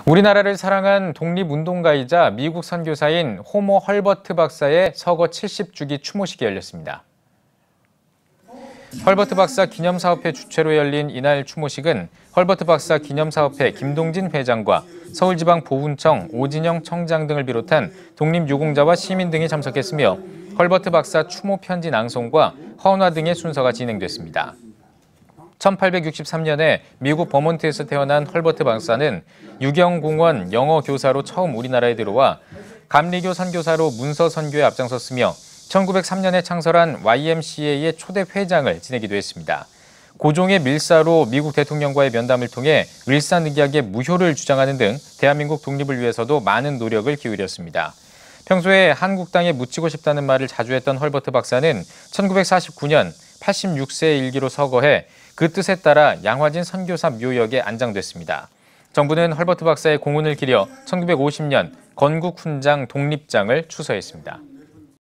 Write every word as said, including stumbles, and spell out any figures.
우리나라를 사랑한 독립운동가이자 미국 선교사인 호모 헐버트 박사의 서거 칠십 주기 추모식이 열렸습니다. 헐버트 박사 기념사업회 주최로 열린 이날 추모식은 헐버트 박사 기념사업회 김동진 회장과 서울지방보훈청 오진영 청장 등을 비롯한 독립유공자와 시민 등이 참석했으며 헐버트 박사 추모 편지 낭송과 헌화 등의 순서가 진행됐습니다. 천팔백육십삼 년에 미국 버몬트에서 태어난 헐버트 박사는 유경공원 영어 교사로 처음 우리나라에 들어와 감리교 선교사로 문서 선교에 앞장섰으며 천구백삼 년에 창설한 와이엠씨에이의 초대 회장을 지내기도 했습니다. 고종의 밀사로 미국 대통령과의 면담을 통해 일사늑약의 무효를 주장하는 등 대한민국 독립을 위해서도 많은 노력을 기울였습니다. 평소에 한국당에 묻히고 싶다는 말을 자주 했던 헐버트 박사는 천구백사십구 년 팔십육 세의 일기로 서거해 그 뜻에 따라 양화진 선교사 묘역에 안장됐습니다. 정부는 헐버트 박사의 공훈을 기려 천구백오십 년 건국훈장 독립장을 추서했습니다.